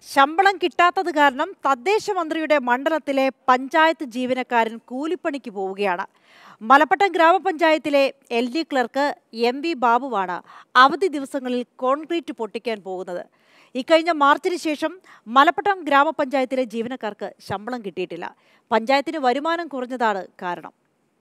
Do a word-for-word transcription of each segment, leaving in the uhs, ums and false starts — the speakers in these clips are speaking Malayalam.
ശമ്പളം കിട്ടാത്തത് കാരണം തദ്ദേശ മന്ത്രിയുടെ മണ്ഡലത്തിലെ പഞ്ചായത്ത് ജീവനക്കാരൻ കൂലിപ്പണിക്ക് പോവുകയാണ്. മലപ്പട്ടം ഗ്രാമപഞ്ചായത്തിലെ L D clerk M V ബാബുവാണ് അവധി ദിവസങ്ങളിൽ കോൺക്രീറ്റ് പൊട്ടിക്കാൻ പോകുന്നത്. ഇക്കഴിഞ്ഞ മാർച്ചിന് ശേഷം മലപ്പട്ടം ഗ്രാമപഞ്ചായത്തിലെ ജീവനക്കാർക്ക് ശമ്പളം കിട്ടിയിട്ടില്ല. പഞ്ചായത്തിന് വരുമാനം കുറഞ്ഞതാണ് കാരണം.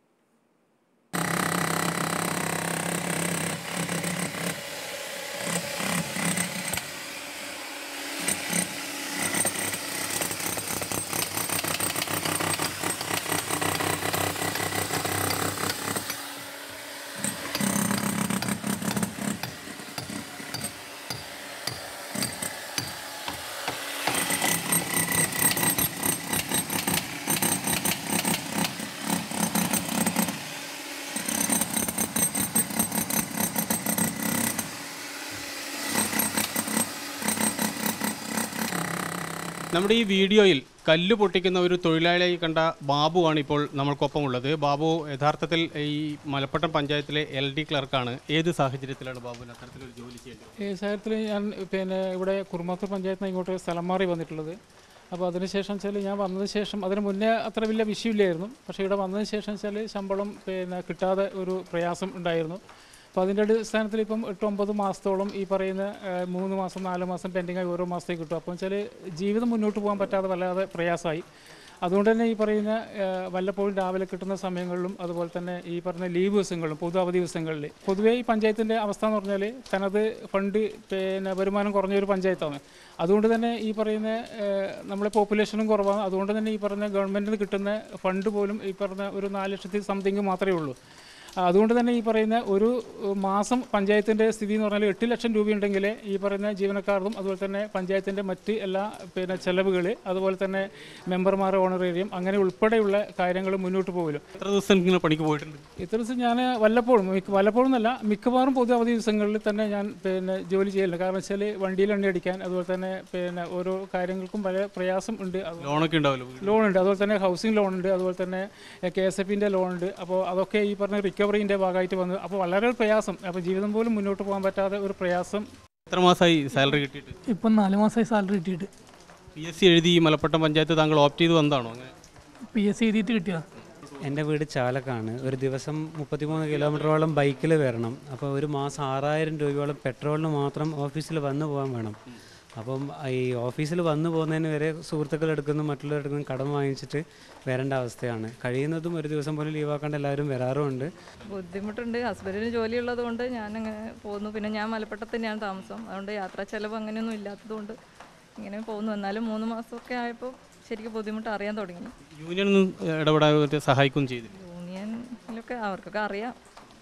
നമ്മുടെ ഈ വീഡിയോയിൽ കല്ല് പൊട്ടിക്കുന്ന ഒരു തൊഴിലാളിയായി കണ്ട ബാബുവാണ് ഇപ്പോൾ നമ്മൾക്കൊപ്പമുള്ളത്. ബാബു യഥാർത്ഥത്തിൽ ഈ മലപ്പട്ടം പഞ്ചായത്തിലെ എൽ ഡി ക്ലർക്കാണ്. ഏത് സാഹചര്യത്തിലാണ് ബാബുവിന് അത്തരത്തിലൊരു ജോലി ചെയ്യേണ്ടത്? ഈ സാഹചര്യത്തിൽ ഞാൻ പിന്നെ ഇവിടെ കുറുമാത്തൂർ പഞ്ചായത്തിൽ നിന്ന് ഇങ്ങോട്ട് സ്ഥലം മാറി വന്നിട്ടുള്ളത്. അപ്പോൾ അതിനുശേഷം വെച്ചാൽ ഞാൻ വന്നതിന് ശേഷം അതിന് മുന്നേ അത്ര വലിയ വിഷയമില്ലായിരുന്നു. പക്ഷേ ഇവിടെ വന്നതിന് ശേഷം വെച്ചാൽ ശമ്പളം പിന്നെ കിട്ടാതെ ഒരു പ്രയാസം ഉണ്ടായിരുന്നു. അപ്പോൾ അതിൻ്റെ അടിസ്ഥാനത്തിൽ ഇപ്പം എട്ട് ഒമ്പത് മാസത്തോളം ഈ പറയുന്ന മൂന്ന് മാസം നാല് മാസം പെൻഡിങ്ങായി ഓരോ മാസത്തേക്ക് കിട്ടും. അപ്പോൾ വെച്ചാൽ ജീവിതം മുന്നോട്ട് പോകാൻ പറ്റാതെ വല്ലാതെ പ്രയാസമായി. അതുകൊണ്ട് തന്നെ ഈ പറയുന്ന വല്ലപ്പോഴും രാവിലെ കിട്ടുന്ന സമയങ്ങളിലും അതുപോലെ തന്നെ ഈ പറഞ്ഞ ലീവ് ദിവസങ്ങളിലും പൊതു അവധി ദിവസങ്ങളിൽ പൊതുവേ ഈ പഞ്ചായത്തിൻ്റെ അവസ്ഥ എന്ന് പറഞ്ഞാൽ തനത് ഫണ്ട് പിന്നെ വരുമാനം കുറഞ്ഞൊരു പഞ്ചായത്താണ്. അതുകൊണ്ട് തന്നെ ഈ പറയുന്ന നമ്മളെ പോപ്പുലേഷനും കുറവാണ്. അതുകൊണ്ട് തന്നെ ഈ പറഞ്ഞ ഗവൺമെൻറ്റിന് കിട്ടുന്ന ഫണ്ട് പോലും ഈ പറഞ്ഞ ഒരു നാല് ലക്ഷത്തി സംതിങ് മാത്രമേ ഉള്ളൂ. അതുകൊണ്ട് തന്നെ ഈ പറയുന്ന ഒരു മാസം പഞ്ചായത്തിൻ്റെ സ്ഥിതി എന്ന് പറഞ്ഞാൽ എട്ട് ലക്ഷം രൂപയുണ്ടെങ്കിൽ ഈ പറയുന്ന ജീവനക്കാർക്കും അതുപോലെ തന്നെ പഞ്ചായത്തിൻ്റെ മറ്റ് എല്ലാ പിന്നെ ചെലവുകൾ അതുപോലെ തന്നെ മെമ്പർമാർ ഓണറേറിയം അങ്ങനെ ഉൾപ്പെടെയുള്ള കാര്യങ്ങൾ മുന്നോട്ട് പോകുമല്ലോ. എത്ര ദിവസം ഇങ്ങനെ പണിക്ക് പോയിട്ടുണ്ട്? ഇത്ര ദിവസം ഞാൻ വല്ലപ്പോഴും വല്ലപ്പോഴും എന്നല്ല മിക്കവാറും പൊതു അവധി ദിവസങ്ങളിൽ തന്നെ ഞാൻ പിന്നെ ജോലി ചെയ്യലുണ്ട്. കാരണം വെച്ചാൽ വണ്ടിയിൽ എണ്ണ അടിക്കാൻ അതുപോലെ തന്നെ പിന്നെ ഓരോ കാര്യങ്ങൾക്കും പല പ്രയാസം ഉണ്ട്. ലോണൊക്കെ ഉണ്ടാവില്ല? ലോണുണ്ട്, അതുപോലെ തന്നെ ഹൗസിംഗ് ലോണുണ്ട്, അതുപോലെ തന്നെ കെ എസ് എഫിൻ്റെ ലോണുണ്ട്. അപ്പോൾ അതൊക്കെ ഈ പറഞ്ഞ റിക്കവറിൻ്റെ ഭാഗമായിട്ട് വന്നു. അപ്പോൾ വളരെ പ്രയാസം, അപ്പോൾ ജീവിതം പോലും മുന്നോട്ട് പോകാൻ പറ്റാതെ ഒരു പ്രയാസം. എത്ര മാസമായി സാലറി കിട്ടിയിട്ട്? ഇപ്പം നാല് മാസമായി സാലറി കിട്ടിയിട്ട്. പി എസ് സി എഴുതി മലപ്പട്ടം പഞ്ചായത്ത് താങ്കൾ ഓപ്റ്റ് ചെയ്ത് വന്നതാണോ? അങ്ങനെ പി എസ് സി എഴുതിയിട്ട് കിട്ടിയതാണ്. എൻ്റെ വീട് ചാലക്കാണ്. ഒരു ദിവസം മുപ്പത്തിമൂന്ന് കിലോമീറ്ററോളം ബൈക്കിൽ വരണം. അപ്പോൾ ഒരു മാസം ആറായിരം രൂപയോളം പെട്രോളിന് മാത്രം ഓഫീസിൽ വന്നു പോകാൻ വേണം. അപ്പം ഈ ഓഫീസിൽ വന്നു പോകുന്നതിന് വരെ സുഹൃത്തുക്കൾ എടുക്കുന്നു മറ്റുള്ളവരെടുക്കുന്നു കടം വാങ്ങിച്ചിട്ട് വരേണ്ട അവസ്ഥയാണ്. കഴിയുന്നതും ഒരു ദിവസം പോലും ലീവാക്കാണ്ട് എല്ലാവരും വരാറുമുണ്ട്. ബുദ്ധിമുട്ടുണ്ട്. ഹസ്ബൻഡിന് ജോലിയുള്ളത് കൊണ്ട് ഞാനങ്ങനെ പോകുന്നു. പിന്നെ ഞാൻ മലപ്പട്ടത്ത് തന്നെയാണ് താമസം. അതുകൊണ്ട് യാത്രാ ചെലവ് അങ്ങനെയൊന്നും ഇല്ലാത്തതുകൊണ്ട് ഇങ്ങനെ പോകുന്നു. എന്നാലും മൂന്ന് മാസമൊക്കെ ആയപ്പോൾ ശരിക്കും ബുദ്ധിമുട്ട് അറിയാൻ തുടങ്ങി. യൂണിയനൊന്നും ഇടപെടാൻ സഹായിക്കുകയും ചെയ്തു? യൂണിയനിലൊക്കെ അവർക്കൊക്കെ അറിയാം.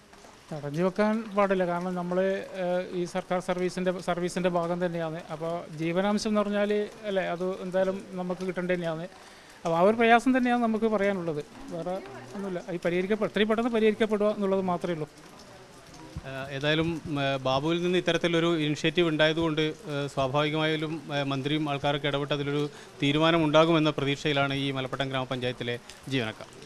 തടഞ്ഞു വെക്കാൻ പാടില്ല. കാരണം നമ്മൾ ഈ സർക്കാർ സർവീസിൻ്റെ സർവീസിൻ്റെ ഭാഗം തന്നെയാണ്. അപ്പോൾ ജീവനാംശം എന്ന് പറഞ്ഞാൽ അല്ലേ അത് എന്തായാലും നമുക്ക് കിട്ടേണ്ടത് തന്നെയാണ്. അപ്പോൾ ആ ഒരു പ്രയാസം തന്നെയാണ് നമുക്ക് പറയാനുള്ളത്. വേറെ ഒന്നുമില്ല. ഈ പരിഹരിക്കപ്പെടുക എത്രയും പെട്ടെന്ന് പരിഹരിക്കപ്പെടുക എന്നുള്ളത് മാത്രമേ ഉള്ളൂ. ഏതായാലും ബാബുവിൽ നിന്ന് ഇത്തരത്തിലൊരു ഇനിഷ്യേറ്റീവ് ഉണ്ടായതുകൊണ്ട് സ്വാഭാവികമായാലും മന്ത്രിയും ആൾക്കാരൊക്കെ ഇടപെട്ട് അതിലൊരു തീരുമാനം ഉണ്ടാകുമെന്ന പ്രതീക്ഷയിലാണ് ഈ മലപ്പട്ടം ഗ്രാമപഞ്ചായത്തിലെ ജീവനക്കാർ.